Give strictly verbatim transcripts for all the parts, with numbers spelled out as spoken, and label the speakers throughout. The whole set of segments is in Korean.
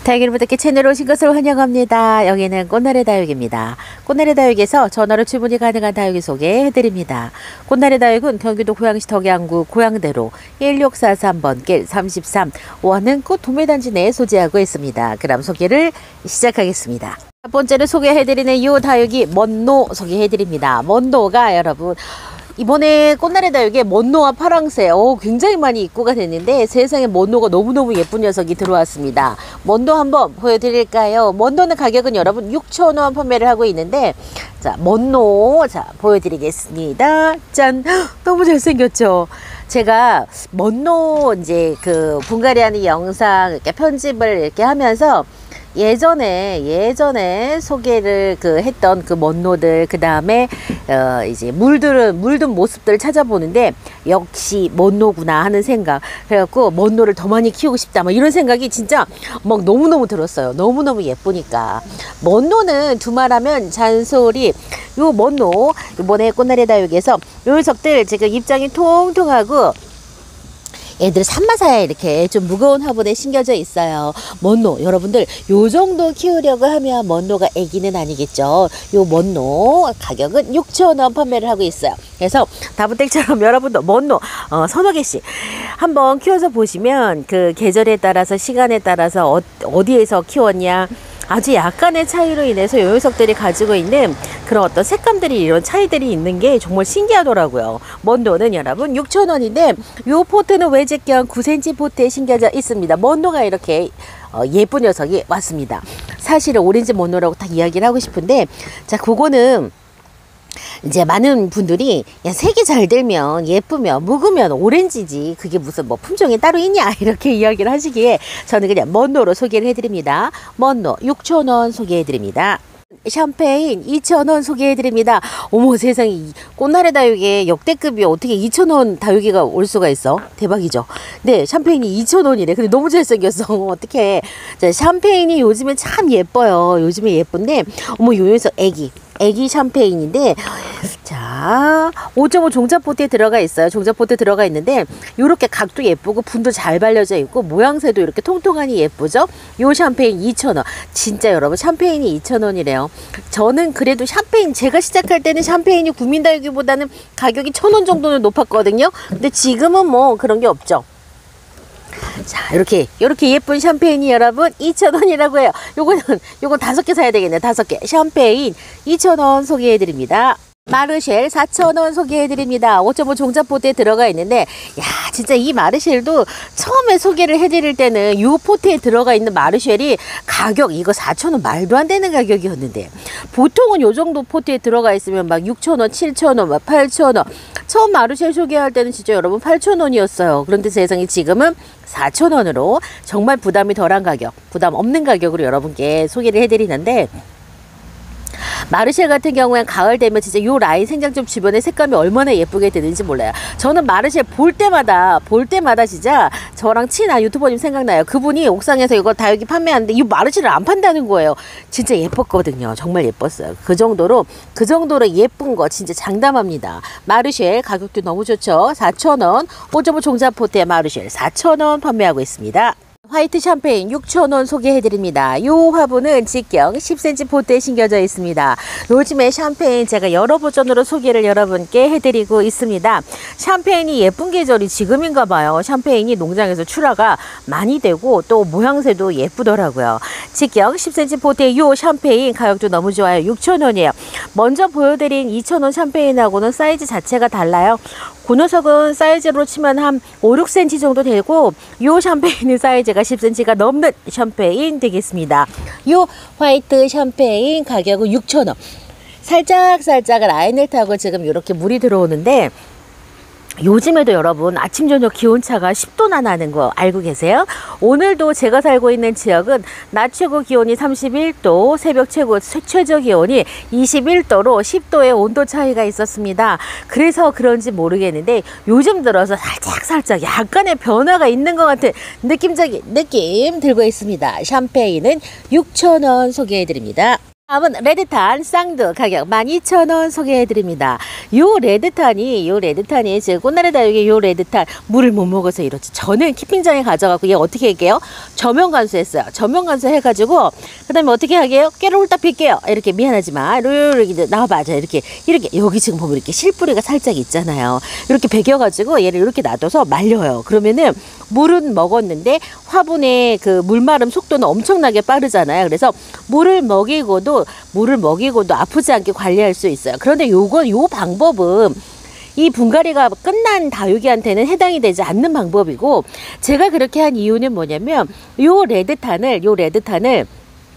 Speaker 1: 다육이를 부탁해 채널에 오신 것을 환영합니다. 여기는 꽃나래 다육입니다. 꽃나래 다육에서 전화로 주문이 가능한 다육이 소개해드립니다. 꽃나래 다육은 경기도 고양시 덕양구 고양대로 일육사삼 번 길 삼십삼 원흥 꽃 도매단지 내에 소재하고 있습니다. 그럼 소개를 시작하겠습니다. 첫 번째로 소개해드리는 이 다육이 먼노 소개해드립니다. 먼노가 여러분 이번에 꽃나래 다육에 먼노와 파랑새 오, 굉장히 많이 입고가 됐는데 세상에 먼노가 너무너무 예쁜 녀석이 들어왔습니다. 먼노 한번 보여드릴까요? 먼노는 가격은 여러분 육천 원 판매를 하고 있는데 자 먼노 자 보여드리겠습니다. 짠 너무 잘생겼죠. 제가 먼노 이제 그 분갈이 하는 영상 이렇게 편집을 이렇게 하면서 예전에 예전에 소개를 그 했던 그 먼노들 그 다음에 어 이제 물들은 물든 모습들을 찾아보는데 역시 먼노구나 하는 생각 그래갖고 먼노를 더 많이 키우고 싶다 막 이런 생각이 진짜 막 너무너무 들었어요. 너무너무 예쁘니까 먼노는 두말하면 잔소리. 요 먼노 이번에 꽃나래 다육에서 요 녀석들 지금 입장이 통통하고 애들 산마사에 이렇게 좀 무거운 화분에 심겨져 있어요. 먼노 여러분들 요 정도 키우려고 하면 먼노가 애기는 아니겠죠. 요 먼노 가격은 육천 원 판매를 하고 있어요. 그래서 다부댁처럼 여러분도 먼노 어, 서너 개씩 한번 키워서 보시면 그 계절에 따라서 시간에 따라서 어, 어디에서 키웠냐 아주 약간의 차이로 인해서 요 녀석들이 가지고 있는 그런 어떤 색감들이 이런 차이들이 있는 게 정말 신기하더라고요. 먼노는 여러분 육천 원인데 요 포트는 외제견 구 센티미터 포트에 심겨져 있습니다. 먼노가 이렇게 어, 예쁜 녀석이 왔습니다. 사실은 오렌지 먼노라고 딱 이야기를 하고 싶은데 자 그거는 이제 많은 분들이 야 색이 잘 들면 예쁘면 묵으면 오렌지지 그게 무슨 뭐 품종이 따로 있냐 이렇게 이야기를 하시기에 저는 그냥 먼노로 소개를 해드립니다. 먼노 육천 원 소개해드립니다. 샴페인 이천 원 소개해드립니다. 어머 세상에 꽃나래 다육에 역대급이 어떻게 이천 원 다육이가 올 수가 있어? 대박이죠. 네 샴페인이 이천 원이래. 근데 너무 잘생겼어. 어떡해. 자, 샴페인이 요즘에 참 예뻐요. 요즘에 예쁜데 어머 요 녀석 애기 애기 샴페인인데 자 오 점 오 종자포트에 들어가 있어요. 종자포트 들어가 있는데 요렇게 각도 예쁘고 분도 잘 발려져 있고 모양새도 이렇게 통통하니 예쁘죠. 요 샴페인 이천 원 진짜 여러분 샴페인이 이천 원이래요. 저는 그래도 샴페인 제가 시작할 때는 샴페인이 국민다육이보다는 가격이 천 원 정도는 높았거든요. 근데 지금은 뭐 그런 게 없죠. 자 이렇게 이렇게 예쁜 샴페인이 여러분 이천 원이라고 해요. 요거는 요건 다섯 개 사야 되겠네. 다섯 개 샴페인 이천 원 소개해 드립니다. 마르쉘 사천 원 소개해 드립니다. 오 점 오 종자포트에 들어가 있는데 야 진짜 이 마르쉘도 처음에 소개를 해드릴 때는 요 포트에 들어가 있는 마르쉘이 가격 이거 사천 원 말도 안 되는 가격이었는데 보통은 요 정도 포트에 들어가 있으면 막 육천 원 칠천 원 막 팔천 원 처음 마르쉘 소개할 때는 진짜 여러분 팔천 원이었어요. 그런데 세상에 지금은 사천 원으로 정말 부담이 덜한 가격 부담 없는 가격으로 여러분께 소개를 해드리는데 마르쉘 같은 경우엔 가을 되면 진짜 요 라인 생장점 주변의 색감이 얼마나 예쁘게 되는지 몰라요. 저는 마르쉘 볼 때마다 볼 때마다 진짜 저랑 친한 유튜버님 생각나요. 그분이 옥상에서 이거 다육이 판매하는데 이 마르쉘을 안 판다는 거예요. 진짜 예뻤거든요. 정말 예뻤어요. 그 정도로 그 정도로 예쁜 거 진짜 장담합니다. 마르쉘 가격도 너무 좋죠. 사천 원 오 점 오 종자포트의 마르쉘 사천 원 판매하고 있습니다. 화이트 샴페인 육천 원 소개해드립니다. 요 화분은 직경 십 센티미터 포트에 심겨져 있습니다. 요즘에 샴페인 제가 여러 버전으로 소개를 여러분께 해드리고 있습니다. 샴페인이 예쁜 계절이 지금인가 봐요. 샴페인이 농장에서 출하가 많이 되고 또 모양새도 예쁘더라고요. 직경 십 센티미터 포트의 요 샴페인 가격도 너무 좋아요. 육천 원이에요. 먼저 보여드린 이천 원 샴페인하고는 사이즈 자체가 달라요. 그 녀석은 사이즈로 치면 한 오, 육 센티미터 정도 되고 요 샴페인은 사이즈가 십 센티미터가 넘는 샴페인 되겠습니다. 요 화이트 샴페인 가격은 육천 원. 살짝 살짝 라인을 타고 지금 이렇게 물이 들어오는데 요즘에도 여러분 아침 저녁 기온차가 십 도나 나는 거 알고 계세요? 오늘도 제가 살고 있는 지역은 낮 최고 기온이 삼십일 도 새벽 최고 최저 기온이 이십일 도로 십 도의 온도 차이가 있었습니다. 그래서 그런지 모르겠는데 요즘 들어서 살짝 살짝 약간의 변화가 있는 것 같은 느낌적인 느낌 들고 있습니다. 샴페인은 육천 원 소개해 드립니다. 다음은 레드탄 쌍두 가격 만 이천 원 소개해드립니다. 요 레드탄이 요 레드탄이 지금 꽃나래 다육의 요 레드탄 물을 못 먹어서 이렇지. 저는 키핑장에 가져가고 얘 어떻게 할게요? 저면 간수했어요. 저면 간수 해가지고 그 다음에 어떻게 하게요? 깨를 홀딱 빌게요. 이렇게 미안하지만 이렇게 나와봐. 자 이렇게 이렇게 여기 지금 보면 이렇게 실뿌리가 살짝 있잖아요. 이렇게 베겨가지고 얘를 이렇게 놔둬서 말려요. 그러면은 물은 먹었는데 화분의 그 물마름 속도는 엄청나게 빠르잖아요. 그래서 물을 먹이고도 물을 먹이고도 아프지 않게 관리할 수 있어요. 그런데 요건 요 방법은 이 분갈이가 끝난 다육이한테는 해당이 되지 않는 방법이고, 제가 그렇게 한 이유는 뭐냐면 요 레드탄을 요 레드탄을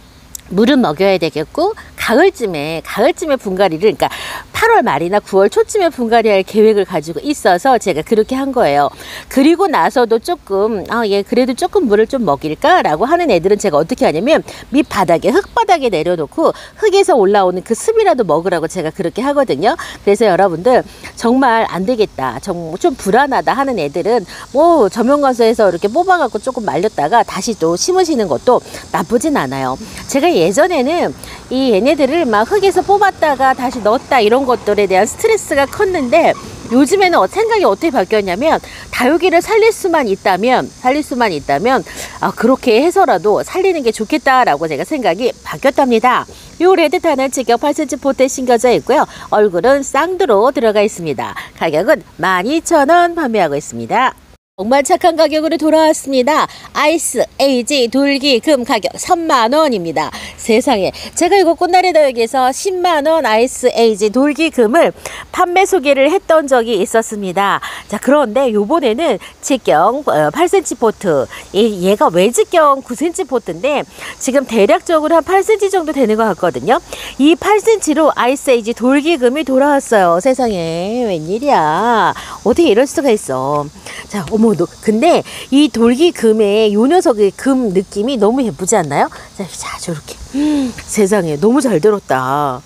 Speaker 1: 물은 먹여야 되겠고 가을쯤에 가을쯤에 분갈이를 그러니까 팔월 말이나 구월 초쯤에 분갈이할 계획을 가지고 있어서 제가 그렇게 한 거예요. 그리고 나서도 조금 아, 얘 그래도 조금 물을 좀 먹일까라고 하는 애들은 제가 어떻게 하냐면 밑바닥에 흙바닥에 내려놓고 흙에서 올라오는 그 습이라도 먹으라고 제가 그렇게 하거든요. 그래서 여러분들 정말 안 되겠다, 좀 불안하다 하는 애들은 뭐 저면관수에서 이렇게 뽑아갖고 조금 말렸다가 다시 또 심으시는 것도 나쁘진 않아요. 제가 예전에는 이 얘네들을 막 흙에서 뽑았다가 다시 넣었다 이런 것들에 대한 스트레스가 컸는데 요즘에는 생각이 어떻게 바뀌었냐면 다육이를 살릴 수만 있다면 살릴 수만 있다면 아, 그렇게 해서라도 살리는 게 좋겠다라고 제가 생각이 바뀌었답니다. 요 레드탄은 직격 팔 센티미터 포트에 심겨져 있고요. 얼굴은 쌍두로 들어가 있습니다. 가격은 만 이천 원 판매하고 있습니다. 정말 착한 가격으로 돌아왔습니다. 아이스 에이지 돌기 금 가격 삼만 원입니다. 세상에, 제가 이거 꽃나래 다육에서 십만 원 아이스 에이지 돌기 금을 판매 소개를 했던 적이 있었습니다. 자, 그런데 요번에는 직경 팔 센티미터 포트, 얘가 외직경 구 센티미터 포트인데 지금 대략적으로 한 팔 센티미터 정도 되는 것 같거든요. 이 팔 센티미터로 아이스 에이지 돌기 금이 돌아왔어요. 세상에, 웬일이야. 어떻게 이럴 수가 있어. 자, 어머, 근데 이 돌기 금의 요 녀석의 금 느낌이 너무 예쁘지 않나요? 자, 자 저렇게 음, 세상에 너무 잘 들었다.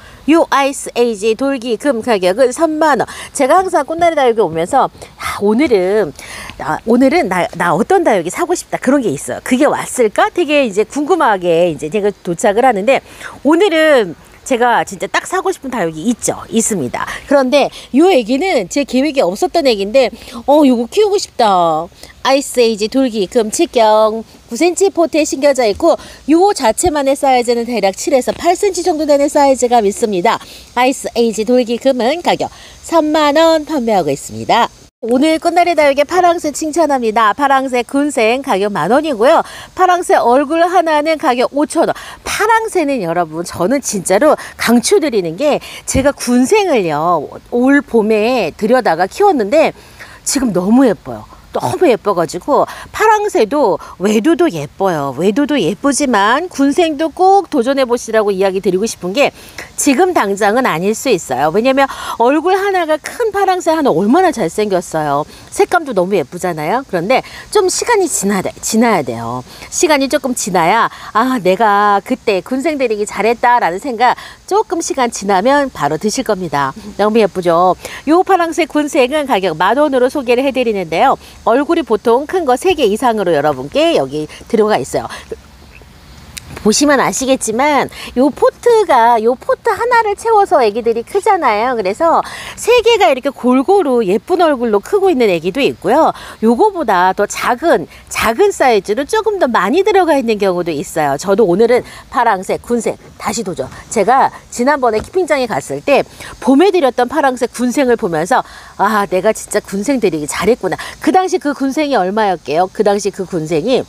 Speaker 1: 요 아이스 에이지 돌기 금 가격은 삼만 원. 제가 항상 꽃나래 다육에 오면서 아, 오늘은 아, 오늘은 나, 나 어떤 다육이 사고 싶다 그런 게 있어요. 그게 왔을까? 되게 이제 궁금하게 이제 제가 도착을 하는데 오늘은 제가 진짜 딱 사고 싶은 다육이 있죠. 있습니다. 그런데 요 애기는 제 계획에 없었던 애기인데 어 요거 키우고 싶다. 아이스 에이지 돌기 금 직경 구 센티미터 포트에 심겨져 있고 요 자체만의 사이즈는 대략 칠에서 팔 센티미터 정도 되는 사이즈가 있습니다. 아이스 에이지 돌기 금은 가격 삼만 원 판매하고 있습니다. 오늘 꽃나래 다육의 파랑새 칭찬합니다. 파랑새 군생 가격 만 원이고요. 파랑새 얼굴 하나는 가격 오천 원. 파랑새는 여러분 저는 진짜로 강추드리는 게 제가 군생을요 올 봄에 들여다가 키웠는데 지금 너무 예뻐요. 너무 예뻐가지고 파랑새도 외도도 예뻐요. 외도도 예쁘지만 군생도 꼭 도전해 보시라고 이야기 드리고 싶은 게 지금 당장은 아닐 수 있어요. 왜냐면 얼굴 하나가 큰 파랑새 하나 얼마나 잘생겼어요. 색감도 너무 예쁘잖아요. 그런데 좀 시간이 지나야, 지나야 돼요. 시간이 조금 지나야 아 내가 그때 군생 데리기 잘했다라는 생각 조금 시간 지나면 바로 드실 겁니다. 너무 예쁘죠. 요 파랑새 군생은 가격 만 원으로 소개를 해드리는데요. 얼굴이 보통 큰 거 세 개 이상으로 여러분께 여기 들어가 있어요. 보시면 아시겠지만 요 포트가 요 포트 하나를 채워서 애기들이 크잖아요. 그래서 세 개가 이렇게 골고루 예쁜 얼굴로 크고 있는 애기도 있고요. 요거보다 더 작은 작은 사이즈로 조금 더 많이 들어가 있는 경우도 있어요. 저도 오늘은 파랑새, 군생 다시 도전. 제가 지난번에 키핑장에 갔을 때 봄에 드렸던 파랑새, 군생을 보면서 아 내가 진짜 군생 드리기 잘했구나. 그 당시 그 군생이 얼마였게요? 그 당시 그 군생이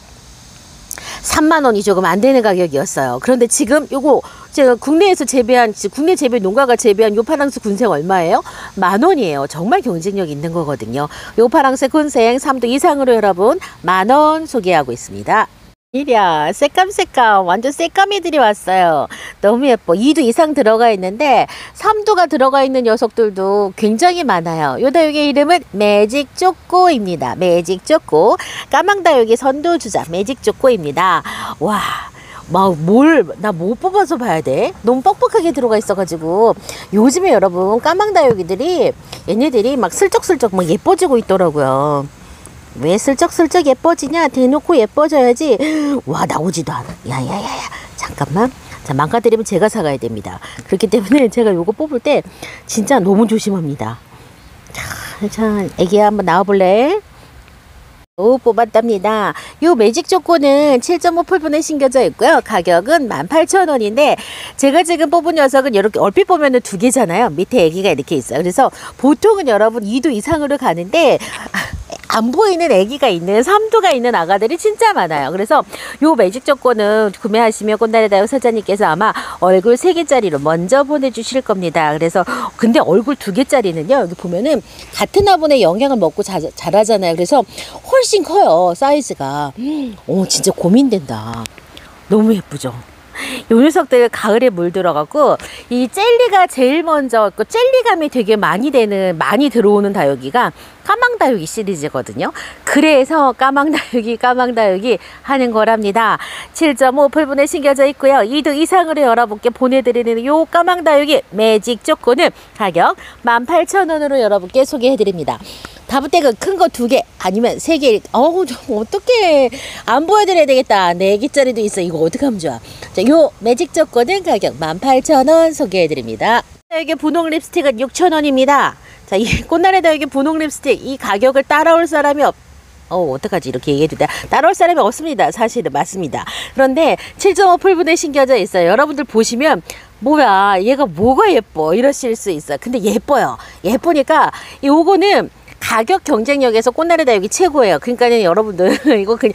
Speaker 1: 삼만 원이 조금 안 되는 가격이었어요. 그런데 지금 요거 제가 국내에서 재배한 국내 재배 농가가 재배한 요 파랑새 군생 얼마예요? 만 원이에요. 정말 경쟁력 있는 거거든요. 요 파랑새 군생 삼 두 이상으로 여러분 만 원 소개하고 있습니다. 이랴 새까մ 새까ම් 완전 새까미들이 왔어요. 너무 예뻐. 이 두 이상 들어가 있는데 삼 두가 들어가 있는 녀석들도 굉장히 많아요. 요 다육의 이름은 매직 쪼꼬입니다. 매직 쪼꼬. 까망다육의 선두주자 매직 쪼꼬입니다. 와 막 뭘 나 뭐 뽑아서 봐야 돼? 너무 뻑뻑하게 들어가 있어가지고 요즘에 여러분 까망다육이들이 얘네들이 막 슬쩍슬쩍 막 예뻐지고 있더라고요. 왜 슬쩍슬쩍 예뻐지냐? 대놓고 예뻐져야지. 와 나오지도 않아. 야야야야 잠깐만 자, 망가뜨리면 제가 사가야 됩니다. 그렇기 때문에 제가 요거 뽑을 때 진짜 너무 조심합니다. 자, 자, 애기야 한번 나와볼래? 오, 뽑았답니다. 요 매직 초코는 칠 점 오 풀분에 심겨져 있고요. 가격은 만 팔천 원인데 제가 지금 뽑은 녀석은 이렇게 얼핏 보면은 두 개잖아요. 밑에 애기가 이렇게 있어요. 그래서 보통은 여러분 이 도 이상으로 가는데 안 보이는 애기가 있는 삼 도가 있는 아가들이 진짜 많아요. 그래서 요 매직 초코는 구매하시면 꽃나래다육 사장님께서 아마 얼굴 세 개짜리로 먼저 보내주실 겁니다. 그래서 근데 얼굴 두 개짜리는요, 여기 보면은 같은 화분의 영양을 먹고 자, 자라잖아요. 그래서 훨씬 커요, 사이즈가. 오, 진짜 고민된다. 너무 예쁘죠? 요 녀석들 가을에 물들어갖고 이 젤리가 제일 먼저 그 젤리감이 되게 많이 되는 많이 들어오는 다육이가 까망다육이 시리즈거든요. 그래서 까망다육이 까망다육이 하는 거랍니다. 칠 점 오 풀분에 심겨져 있고요. 이 도 이상으로 여러분께 보내드리는 요 까망다육이 매직 초코는 가격 만 팔천 원으로 여러분께 소개해드립니다. 다부떼가 큰 거 두 개 아니면 세 개. 어우, 좀 어떡해. 안 보여드려야 되겠다. 네 개짜리도 있어. 이거 어떡하면 좋아. 자, 요 매직 초코는 가격 만 팔천 원 소개해드립니다. 다육의 분홍 립스틱은 육천 원입니다. 자, 이 꽃나래 다육의 분홍 립스틱 이 가격을 따라올 사람이 없 어, 어떡하지? 이렇게 얘기해도 돼. 따라올 사람이 없습니다. 사실은 맞습니다. 그런데 칠 점 오 풀분에 심겨져 있어요. 여러분들 보시면 뭐야, 얘가 뭐가 예뻐 이러실 수 있어요. 근데 예뻐요. 예쁘니까 요거는 가격 경쟁력에서 꽃나래 다육이 최고예요. 그러니까 여러분들 이거 그냥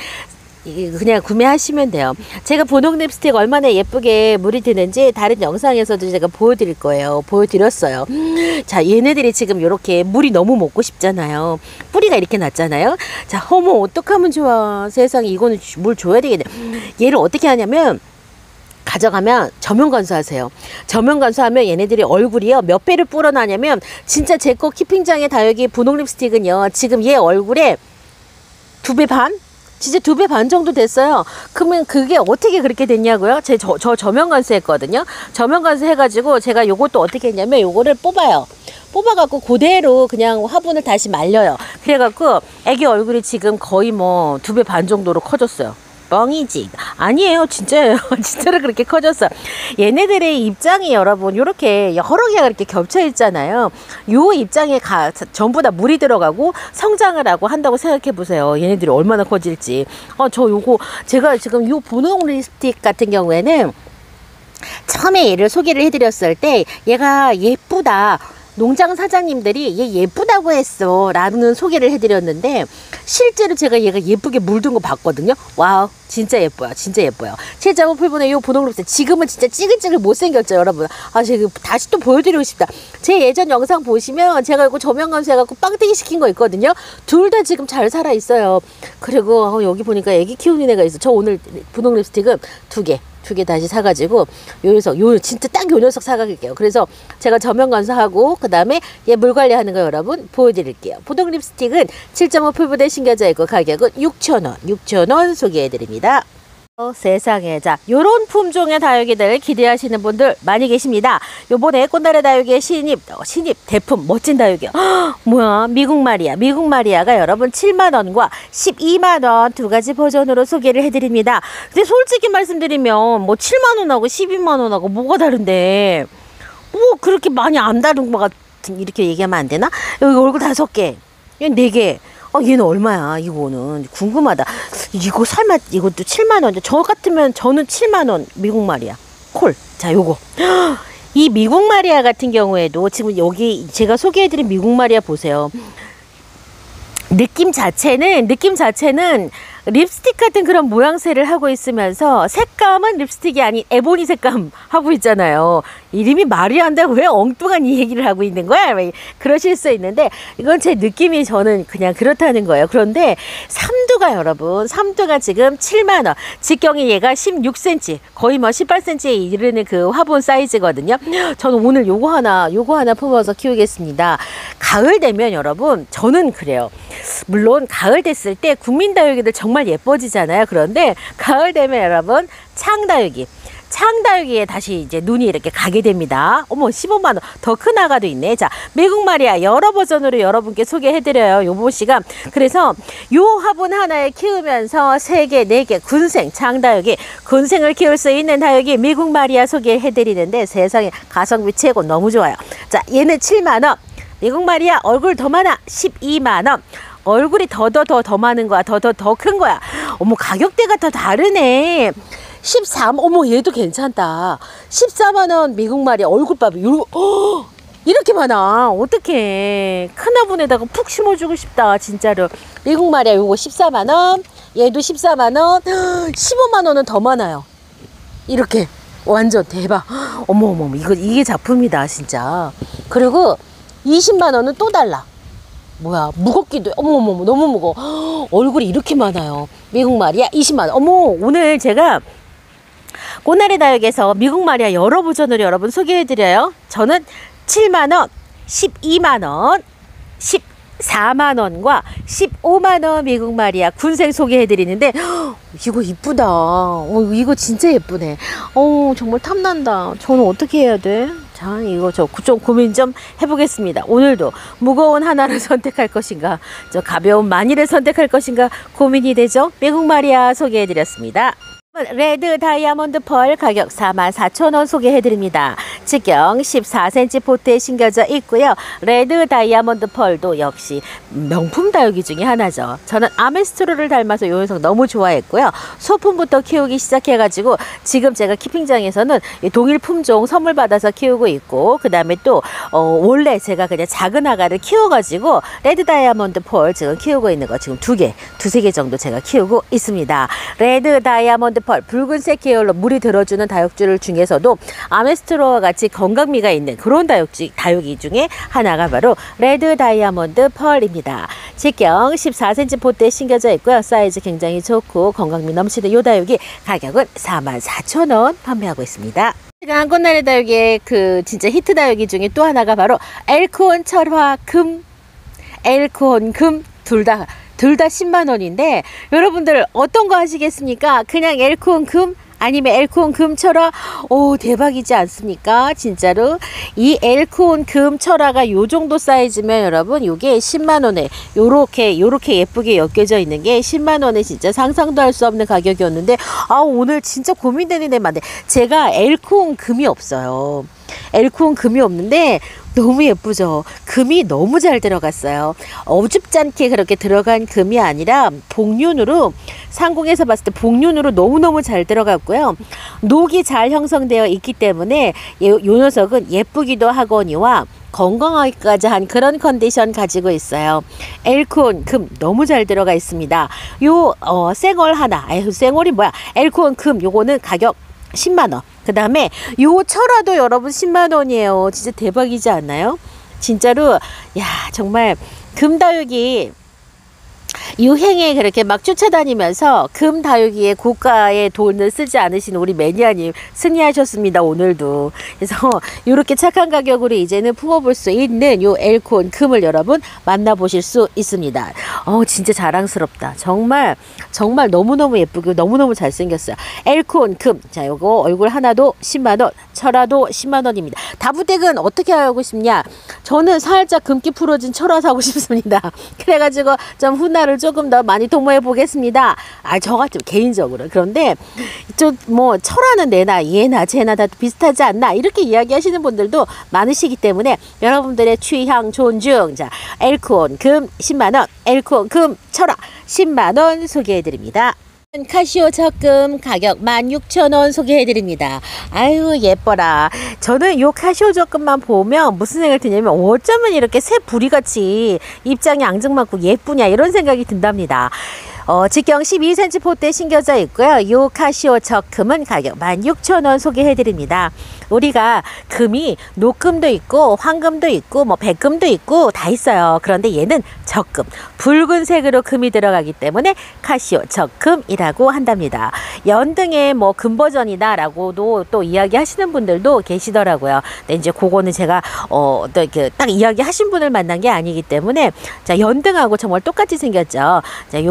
Speaker 1: 그냥 구매하시면 돼요. 제가 분홍 립스틱 얼마나 예쁘게 물이 드는지 다른 영상에서도 제가 보여드릴 거예요. 보여드렸어요. 자, 얘네들이 지금 이렇게 물이 너무 먹고 싶잖아요. 뿌리가 이렇게 났잖아요. 자, 어머 어떡하면 좋아. 세상에 이거는 물 줘야 되겠네. 얘를 어떻게 하냐면 가져가면 저면 관수하세요. 저면 관수하면 얘네들이 얼굴이요 몇 배를 불어나냐면 진짜 제 거 키핑장의 다육이 분홍 립스틱은요 지금 얘 얼굴에 두 배 반? 진짜 두 배 반 정도 됐어요. 그러면 그게 어떻게 그렇게 됐냐고요? 제 저, 저 저면 관수 했거든요. 저면 관수 해가지고 제가 요것도 어떻게 했냐면 요거를 뽑아요. 뽑아갖고 그대로 그냥 화분을 다시 말려요. 그래갖고 애기 얼굴이 지금 거의 뭐 두 배 반 정도로 커졌어요. 뻥이지. 아니에요. 진짜예요. 진짜로 그렇게 커졌어. 얘네들의 입장이 여러분 이렇게 여러 개가 이렇게 겹쳐 있잖아요. 요 입장에 가, 전부 다 물이 들어가고 성장을 하고 한다고 생각해 보세요. 얘네들이 얼마나 커질지. 어, 저 요거 제가 지금 요 분홍 립스틱 같은 경우에는 처음에 얘를 소개를 해드렸을 때 얘가 예쁘다. 농장 사장님들이 얘 예쁘다고 했어 라는 소개를 해드렸는데 실제로 제가 얘가 예쁘게 물든 거 봤거든요. 와우, 진짜 예뻐요. 진짜 예뻐요. 칠 점 오 풀분의 요 분홍 립스틱 지금은 진짜 찌글찌글 못생겼죠 여러분. 아, 제가 다시 또 보여드리고 싶다. 제 예전 영상 보시면 제가 이거 조명 감수해갖고 빵땡이 시킨 거 있거든요. 둘 다 지금 잘 살아 있어요. 그리고 어, 여기 보니까 애기 키우는 애가 있어. 저 오늘 분홍 립스틱은 두 개 두 개 다시 사가지고 요 녀석 요 진짜 딱 요 녀석 사갈게요. 그래서 제가 저면 관수하고 그 다음에 얘 물 관리하는 거 여러분 보여드릴게요. 분홍 립스틱은 칠 점 오 풀분에 심겨져 있고 가격은 육천 원 육천 원 소개해드립니다. 어, 세상에. 자, 요런 품종의 다육이들 기대하시는 분들 많이 계십니다. 요번에 꽃나래 다육의 신입 어, 신입 대품 멋진 다육이요. 헉, 뭐야, 미국 마리아. 미국 마리아가 여러분 칠만 원과 십이만 원 두 가지 버전으로 소개를 해드립니다. 근데 솔직히 말씀드리면 뭐 칠만 원하고 십이만 원하고 뭐가 다른데 뭐 그렇게 많이 안 다른 것 같은 이렇게 얘기하면 안 되나? 여기 얼굴 다섯 개, 얘는 네 개. 어, 얘는 얼마야? 이거는 궁금하다. 이거 설마 이것도 칠만 원? 저 같으면 저는 칠만 원 미국 마리아 콜. 자, 요거 이 미국 마리아 같은 경우에도 지금 여기 제가 소개해드린 미국 마리아 보세요. 느낌 자체는 느낌 자체는 립스틱 같은 그런 모양새를 하고 있으면서 색감은 립스틱이 아닌 에보니 색감 하고 있잖아요. 이름이 말이 안 돼. 왜 엉뚱한 이 얘기를 하고 있는 거야? 왜 그러실 수 있는데 이건 제 느낌이 저는 그냥 그렇다는 거예요. 그런데 삼두가 여러분 삼두가 지금 칠만 원. 직경이 얘가 십육 센티미터 거의 뭐 십팔 센티미터에 이르는 그 화분 사이즈거든요. 저는 오늘 요거 하나 요거 하나 품어서 키우겠습니다. 가을 되면 여러분 저는 그래요. 물론 가을 됐을 때 국민다육이들 정말 예뻐지잖아요. 그런데 가을 되면 여러분 창다육이 창다육이에 다시 이제 눈이 이렇게 가게 됩니다. 어머, 십오만 원. 더 큰 아가도 있네. 자, 미국 마리아 여러 버전으로 여러분께 소개해드려요. 요번 시간. 그래서 요 화분 하나에 키우면서 세 개, 네 개 군생 창다육이 군생을 키울 수 있는 다육이 미국 마리아 소개해드리는데 세상에 가성비 최고 너무 좋아요. 자, 얘는 칠만 원. 미국 마리아 얼굴 더 많아. 십이만 원. 얼굴이 더 더 더 더 많은 거야. 더 더 더 큰 거야. 어머, 가격대가 더 다르네. 십삼, 어머, 얘도 괜찮다. 십사만 원 미국 마리아 얼굴 봐봐. 요, 어, 이렇게 많아. 어떡해. 큰 화분에다가 푹 심어주고 싶다. 진짜로. 미국 마리아 요거 십사만 원. 얘도 십사만 원. 십오만 원은 더 많아요. 이렇게. 완전 대박. 어머, 어머, 이거, 이게 작품이다. 진짜. 그리고 이십만 원은 또 달라. 뭐야, 무겁기도 해. 어머어머, 너무 무거워. 얼굴이 이렇게 많아요. 미국 마리아 이십만 원. 어머, 오늘 제가 꽃나래 다육에서 미국 마리아 여러 버전으로 여러분 소개해드려요. 저는 칠만 원, 십이만 원, 십사만 원과 십오만 원 미국 마리아 군생 소개해드리는데 이거 이쁘다. 어, 이거 진짜 예쁘네. 어, 정말 탐난다. 저는 어떻게 해야 돼? 자, 이거 저 좀 고민 좀 해보겠습니다. 오늘도 무거운 하나를 선택할 것인가, 저 가벼운 많이를 선택할 것인가 고민이 되죠. 미국 마리아 소개해드렸습니다. 레드 다이아몬드 펄 가격 사만 사천 원 소개해드립니다. 직경 십사 센티미터 포트에 심겨져 있고요. 레드 다이아몬드 펄도 역시 명품 다육이 중에 하나죠. 저는 아메스트로를 닮아서 이 녀석 너무 좋아했고요. 소품부터 키우기 시작해가지고 지금 제가 키핑장에서는 동일 품종 선물 받아서 키우고 있고, 그 다음에 또 어, 원래 제가 그냥 작은 아가를 키워가지고 레드 다이아몬드 펄 지금 키우고 있는 거 지금 두 개, 두세 개 정도 제가 키우고 있습니다. 레드 다이아몬드 펄 붉은색 계열로 물이 들어주는 다육줄 중에서도 아메스트로와 같이 건강미가 있는 그런 다육지, 다육이 중에 하나가 바로 레드 다이아몬드 펄입니다. 직경 십사 센티미터 포트에 심겨져 있고요. 사이즈 굉장히 좋고 건강미 넘치는 이 다육이 가격은 사만 사천 원 판매하고 있습니다. 제가 꽃나래 다육의 그 진짜 히트 다육이 중에 또 하나가 바로 엘크온 철화 금, 엘크온 금 둘 다 둘 다 십만 원인데 여러분들 어떤 거 하시겠습니까? 그냥 엘크온 금 아니면 엘크온 금 철화, 오 대박이지 않습니까? 진짜로 이 엘크온 금 철화가 요 정도 사이즈면 여러분 요게 십만 원에 요렇게 요렇게 예쁘게 엮여져 있는 게 십만 원에 진짜 상상도 할 수 없는 가격이었는데, 아 오늘 진짜 고민되는 데 많네. 제가 엘크온 금이 없어요. 엘크온 금이 없는데 너무 예쁘죠. 금이 너무 잘 들어갔어요. 어줍지 않게 그렇게 들어간 금이 아니라 복륜으로, 상공에서 봤을 때 복륜으로 너무너무 잘 들어갔고요. 녹이 잘 형성되어 있기 때문에 이 녀석은 예쁘기도 하거니와 건강하기까지 한 그런 컨디션 가지고 있어요. 엘크온 금 너무 잘 들어가 있습니다. 요 어, 쌩얼 하나, 아유 쌩얼이 뭐야, 엘크온 금 요거는 가격 십만 원. 그 다음에 요 철화도 여러분 십만 원이에요. 진짜 대박이지 않나요? 진짜로 야 정말 금다육이 유행에 그렇게 막 쫓아다니면서 금다육이의 고가의 돈을 쓰지 않으신 우리 매니아님 승리하셨습니다. 오늘도. 그래서 이렇게 착한 가격으로 이제는 품어볼 수 있는 요 엘크온 금을 여러분 만나보실 수 있습니다. 어 진짜 자랑스럽다. 정말 정말 너무너무 예쁘고 너무너무 잘생겼어요. 엘크온 금. 자 요거 얼굴 하나도 십만 원, 철화도 십만 원입니다. 다부댁은 어떻게 하고 싶냐? 저는 살짝 금기 풀어진 철화 사고 싶습니다. 그래가지고 좀 훗날을 조금 더 많이 도모해 보겠습니다. 아, 저 같은 개인적으로. 그런데 좀 뭐 철화는 내나 얘나 쟤나 다 비슷하지 않나 이렇게 이야기하시는 분들도 많으시기 때문에 여러분들의 취향 존중. 자, 엘크온 금 십만 원, 엘크온 금 철화 십만 원 소개해 드립니다. 카시오 적금 가격 만 육천 원 소개해드립니다. 아유 예뻐라. 저는 요 카시오 적금만 보면 무슨 생각이 드냐면 어쩌면 이렇게 새 부리같이 입장이 앙증맞고 예쁘냐 이런 생각이 든답니다. 어, 직경 십이 센티미터 포트에 심겨져 있고요. 요 카시오 적금은 가격 만 육천 원 소개해드립니다. 우리가 금이 녹금도 있고 황금도 있고 뭐 백금도 있고 다 있어요. 그런데 얘는 적금, 붉은색으로 금이 들어가기 때문에 카시오 적금이라고 한답니다. 연등의 뭐 금버전이다 라고도 또 이야기하시는 분들도 계시더라고요. 근데 이제 그거는 제가 어, 또 이렇게 딱 이야기하신 분을 만난 게 아니기 때문에 자 연등하고 정말 똑같이 생겼죠. 자, 요 녀석은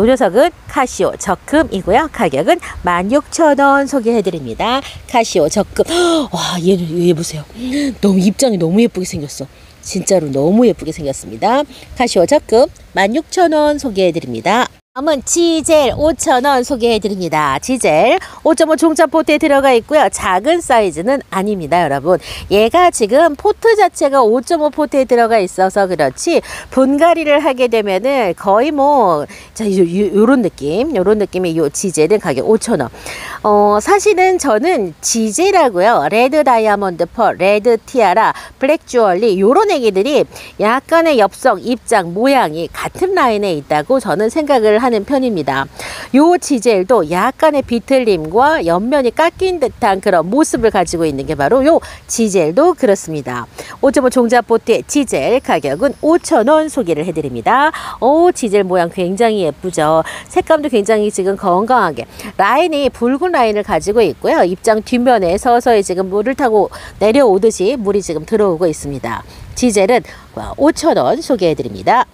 Speaker 1: 가격은 카시오 적금이고요. 가격은 만 육천 원 소개해드립니다. 카시오 적금. 와, 얘, 얘 보세요. 너무 입장이 너무 예쁘게 생겼어. 진짜로 너무 예쁘게 생겼습니다. 카시오 적금 만 육천 원 소개해드립니다. 다음은 지젤 오천 원 소개해드립니다. 지젤 오 점 오 종자 포트에 들어가 있고요. 작은 사이즈는 아닙니다, 여러분. 얘가 지금 포트 자체가 오 점 오 포트에 들어가 있어서 그렇지 분갈이를 하게 되면은 거의 뭐 자, 요, 요, 요런 느낌 요런 느낌의 요 지젤은 가격 오천 원. 어, 사실은 저는 지젤하고요, 레드 다이아몬드 펄, 레드 티아라, 블랙 주얼리 요런 애기들이 약간의 엽성, 입장, 모양이 같은 라인에 있다고 저는 생각을 하는 편입니다. 요 지젤도 약간의 비틀림과 옆면이 깎인 듯한 그런 모습을 가지고 있는 게 바로 요 지젤도 그렇습니다. 오 점 오 종자 포트의 지젤 가격은 오천 원 소개를 해드립니다. 오, 지젤 모양 굉장히 예쁘죠. 색감도 굉장히 지금 건강하게 라인이 붉은 라인을 가지고 있고요. 입장 뒷면에 서서히 지금 물을 타고 내려오듯이 물이 지금 들어오고 있습니다. 지젤은 오천 원 소개해드립니다.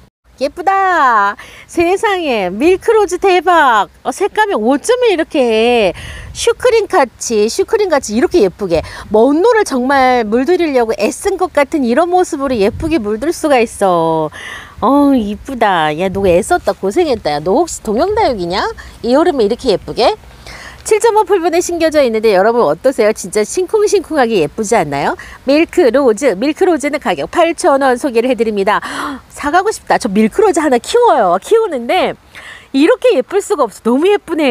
Speaker 1: 예쁘다. 세상에 밀크로즈 대박. 어, 색감이 어쩌면 이렇게 슈크림 같이 슈크림 같이 이렇게 예쁘게 먼노를 정말 물들이려고 애쓴 것 같은 이런 모습으로 예쁘게 물들 수가 있어. 어, 이쁘다. 야, 너 애썼다. 고생했다. 야, 너 혹시 동영다육이냐? 이 여름에 이렇게 예쁘게? 칠 점 오 풀분에 심겨져 있는데 여러분 어떠세요? 진짜 싱쿵싱쿵하게 예쁘지 않나요? 밀크로즈, 밀크로즈는 가격 팔천 원 소개를 해드립니다. 사가고 싶다. 저 밀크로즈 하나 키워요. 키우는데 이렇게 예쁠 수가 없어. 너무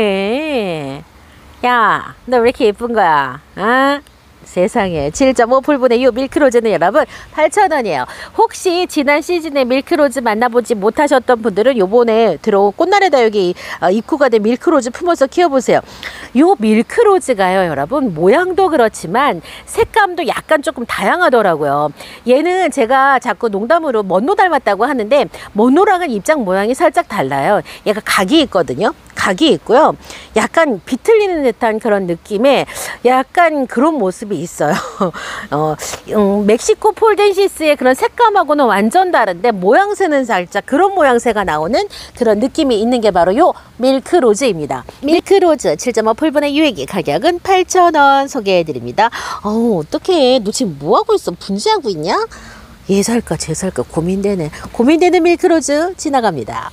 Speaker 1: 예쁘네. 야, 너 왜 이렇게 예쁜 거야? 아? 세상에. 칠 점 오 풀분의 이 밀크로즈는 여러분 팔천 원이에요. 혹시 지난 시즌에 밀크로즈 만나보지 못하셨던 분들은 요번에 들어온 꽃날의 다육이 입구가 된 밀크로즈 품어서 키워보세요. 요 밀크로즈가요, 여러분 모양도 그렇지만 색감도 약간 조금 다양하더라고요. 얘는 제가 자꾸 농담으로 먼노 닮았다고 하는데 먼노랑은 입장 모양이 살짝 달라요. 얘가 각이 있거든요. 각이 있고요. 약간 비틀리는 듯한 그런 느낌의 약간 그런 모습이 있어요. 어, 음, 멕시코 폴덴시스의 그런 색감하고는 완전 다른데 모양새는 살짝 그런 모양새가 나오는 그런 느낌이 있는 게 바로 요 밀크로즈입니다. 밀크로즈 칠 점 오 풀분의 유액이 가격은 팔천 원 소개해드립니다. 어, 어떡해. 너 지금 뭐하고 있어? 분지하고 있냐? 얘 살까 쟤 살까 고민되네. 고민되는 밀크로즈 지나갑니다.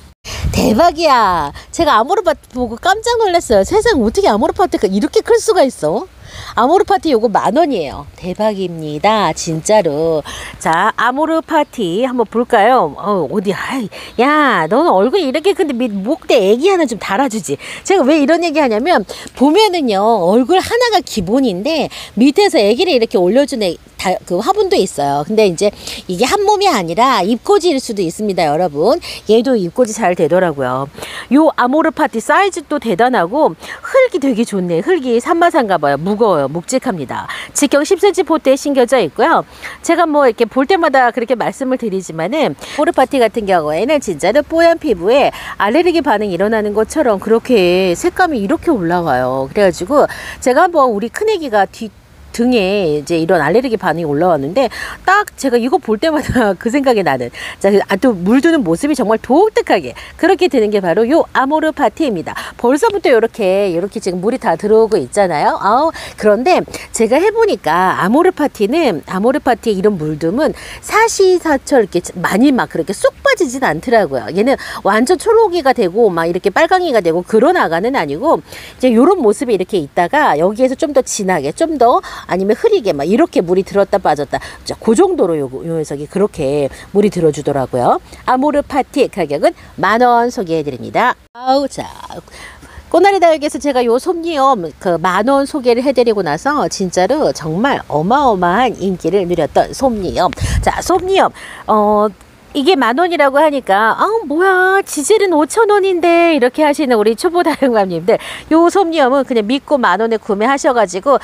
Speaker 1: 대박이야. 제가 아모르파티 보고 깜짝 놀랐어요. 세상 어떻게 아모르파티가 이렇게 클 수가 있어? 아모르파티 요거 만 원이에요. 대박입니다. 진짜로. 자, 아모르파티 한번 볼까요? 어, 어디, 아이, 야, 너는 얼굴이 이렇게 근데 목대 애기 하나 좀 달아주지. 제가 왜 이런 얘기 하냐면, 보면은요, 얼굴 하나가 기본인데, 밑에서 애기를 이렇게 올려준 애, 다, 그 화분도 있어요. 근데 이제 이게 한 몸이 아니라 입꼬지일 수도 있습니다, 여러분. 얘도 입꼬지 잘 되더라고요. 요 아모르파티 사이즈도 대단하고, 흙이 되게 좋네. 흙이 산마산가 봐요. 무거워요. 묵직합니다. 직경 십 센티미터 포트에 심겨져 있고요. 제가 뭐 이렇게 볼 때마다 그렇게 말씀을 드리지만은 아모르파티 같은 경우에는 진짜로 뽀얀 피부에 알레르기 반응이 일어나는 것처럼 그렇게 색감이 이렇게 올라와요. 그래가지고 제가 뭐 우리 큰애기가 뒤 등에 이제 이런 알레르기 반응이 올라왔는데 딱 제가 이거 볼 때마다 그 생각이 나는 자, 아, 또 물드는 모습이 정말 독특하게 그렇게 되는 게 바로 요 아모르파티입니다. 벌써부터 이렇게 이렇게 지금 물이 다 들어오고 있잖아요. 아우, 그런데 제가 해보니까 아모르파티는 아모르파티의 이런 물듬은 사시사철 이렇게 많이 막 그렇게 쏙 빠지진 않더라고요. 얘는 완전 초록이가 되고 막 이렇게 빨강이가 되고 그런 아가는 아니고 이제 이런 모습이 이렇게 있다가 여기에서 좀 더 진하게 좀 더 아니면 흐리게 막 이렇게 물이 들었다 빠졌다. 자, 그 정도로 요, 요 녀석이 그렇게 물이 들어주더라고요. 아모르파티 가격은 만 원 소개해드립니다. 아우, 자. 꽃날의 다육에서 제가 요 솜니엄 그 만 원 소개를 해드리고 나서 진짜로 정말 어마어마한 인기를 누렸던 솜니엄. 자, 솜니엄. 어, 이게 만 원이라고 하니까 아 뭐야 지젤은 오천 원인데 이렇게 하시는 우리 초보 다육맘님들 요 솜니엄은 그냥 믿고 만 원에 구매하셔가지고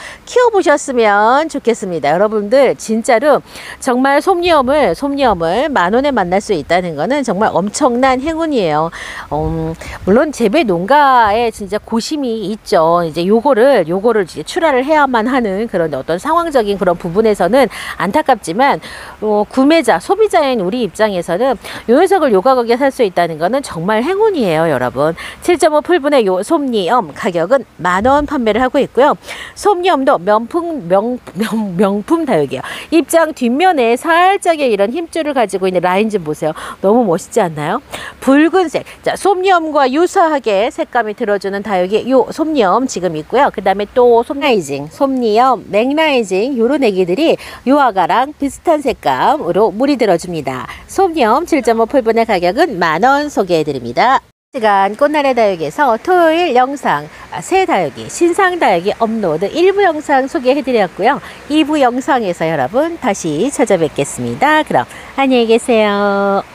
Speaker 1: 키워보셨으면 좋겠습니다. 여러분들 진짜로 정말 솜니엄을 솜니엄을 만 원에 만날 수 있다는 거는 정말 엄청난 행운이에요. 음, 물론 재배 농가에 진짜 고심이 있죠. 이제 요거를 요거를 이제 출하를 해야만 하는 그런 어떤 상황적인 그런 부분에서는 안타깝지만 어, 구매자 소비자인 우리 입장에서 다육에서는 요 녀석을 요 가격에 살 수 있다는 거는 정말 행운이에요, 여러분. 칠 점 오 풀분의 요 솜니엄 가격은 만 원 판매를 하고 있고요. 솜니엄도 명품 명, 명, 명품 다육이에요. 입장 뒷면에 살짝의 이런 힘줄을 가지고 있는 라인 좀 보세요. 너무 멋있지 않나요? 붉은색. 자, 솜니엄과 유사하게 색감이 들어주는 다육이 요 솜니엄 지금 있고요. 그 다음에 또 솜라이징, 솜니엄, 맥라이징 요런 애기들이 요 아가랑 비슷한 색감으로 물이 들어줍니다. 솜니엄 칠 점 오 풀분의 가격은 만 원 소개해드립니다. 시간 꽃나래 다육에서 토요일 영상 새 다육이 신상 다육이 업로드 일 부 영상 소개해드렸고요. 이 부 영상에서 여러분 다시 찾아뵙겠습니다. 그럼 안녕히 계세요.